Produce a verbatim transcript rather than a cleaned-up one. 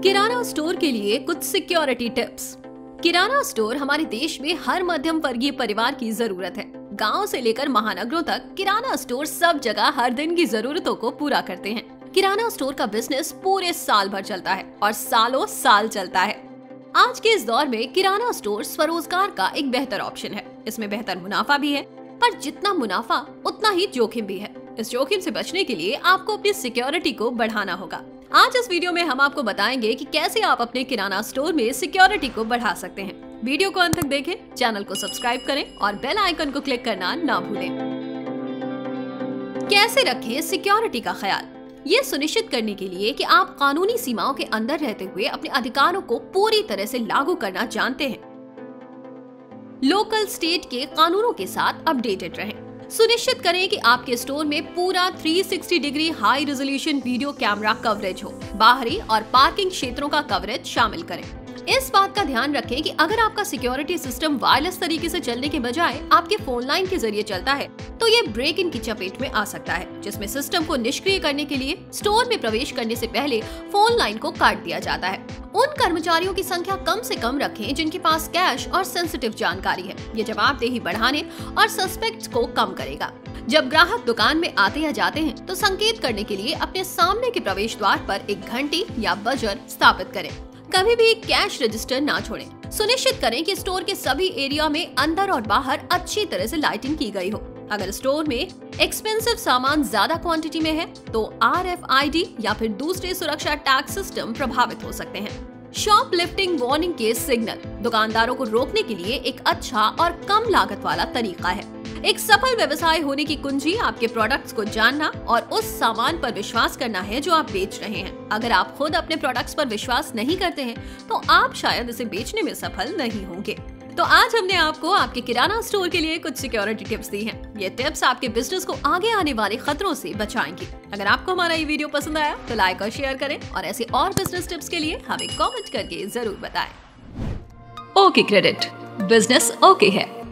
किराना store के लिए कुछ सिक्योरिटी टिप्स। किराना स्टोर हमारे देश में हर मध्यम वर्गीय परिवार की जरूरत है। गांव से लेकर महानगरों तक किराना स्टोर सब जगह हर दिन की जरूरतों को पूरा करते हैं। किराना स्टोर का बिजनेस पूरे साल भर चलता है और सालों साल चलता है। आज के इस दौर में किराना स्टोर स्वरोजगार का एक बेहतर ऑप्शन है। इसमें बेहतर मुनाफा भी है, पर जितना मुनाफा उतना ही जोखिम भी है। इस जोखिम से बचने के लिए आपको अपनी सिक्योरिटी को बढ़ाना होगा। आज इस वीडियो में हम आपको बताएंगे कि कैसे आप अपने किराना स्टोर में सिक्योरिटी को बढ़ा सकते हैं। वीडियो को अंत तक देखें, चैनल को सब्सक्राइब करें और बेल आइकन को क्लिक करना ना भूलें। कैसे रखें सिक्योरिटी का ख्याल? ये सुनिश्चित करने के लिए कि आप कानूनी सीमाओं के अंदर रहते हुए अपने अधिकारों को पूरी तरह से लागू करना जानते हैं। लोकल स्टेट के कानूनों के साथ अपडेटेड रहें। सुनिश्चित करें कि आपके स्टोर में पूरा तीन सौ साठ degree high resolution video camera coverage हो। बाहरी और पार्किंग क्षेत्रों का कवरेज शामिल करें। इस बात का ध्यान रखें कि अगर आपका सिक्योरिटी सिस्टम वायरलेस तरीके से चलने के बजाय आपके फोन लाइन के जरिए चलता है तो ये ब्रेक इन की चपेट में आ सकता है, जिसमें सिस्टम को निष्क्रिय करने के लिए स्टोर में प्रवेश करने से पहले फोन लाइन को काट दिया जाता है। उन कर्मचारियों की संख्या कम से कम रखें जिनके पास कैश और सेंसिटिव जानकारी है। ये जवाबदेही बढ़ाने और सस्पेक्ट्स को कम करेगा। जब ग्राहक दुकान में आते या जाते हैं तो संकेत करने के लिए अपने सामने के प्रवेश द्वार पर एक घंटी या बजर स्थापित करें। कभी भी कैश रजिस्टर ना छोड़ें। सुनिश्चित करें कि स्टोर के सभी एरिया में अंदर और बाहर अच्छी तरह से लाइटिंग की गई हो। अगर स्टोर में एक्सपेंसिव सामान ज्यादा क्वांटिटी में है तो आर एफ आई डी या फिर दूसरे सुरक्षा टैग सिस्टम प्रभावित हो सकते हैं। शॉप लिफ्टिंग वार्निंग के सिग्नल दुकानदारों को रोकने के लिए एक अच्छा और कम लागत वाला तरीका है। एक सफल व्यवसाय होने की कुंजी आपके प्रोडक्ट्स को जानना और उस सामान पर विश्वास करना है जो आप बेच रहे हैं। अगर आप खुद अपने प्रोडक्ट्स पर विश्वास नहीं करते हैं तो आप शायद इसे बेचने में सफल नहीं होंगे। तो आज हमने आपको आपके किराना स्टोर के लिए कुछ सिक्योरिटी टिप्स दी हैं। ये टिप्स आपके बिजनेस को आगे आने वाले खतरों से बचाएंगी। अगर आपको हमारा ये वीडियो पसंद आया तो लाइक और शेयर करें और ऐसे और बिजनेस टिप्स के लिए हमें कमेंट करके जरूर बताएं। ओके क्रेडिट, बिजनेस ओके है।